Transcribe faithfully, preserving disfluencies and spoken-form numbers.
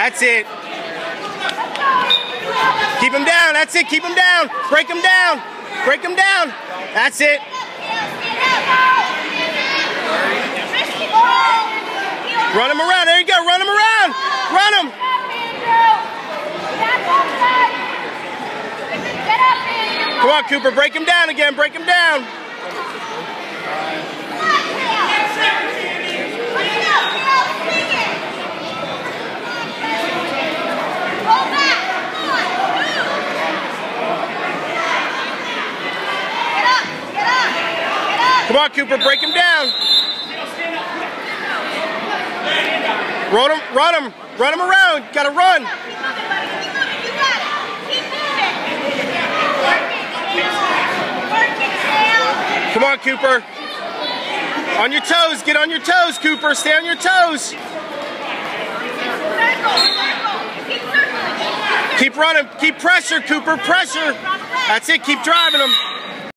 That's it. Keep him down. That's it. Keep him down. Break him down. Break him down. That's it. Run him around. There you go. Run him around. Run him. Come on, Cooper. Break him down again. Break him down. Come on, Cooper, break him down. Run him, run him, run him around. Gotta run. Come on, Cooper. On your toes, get on your toes, Cooper. Stay on your toes. Keep running, keep pressure, Cooper, pressure. That's it, keep driving him.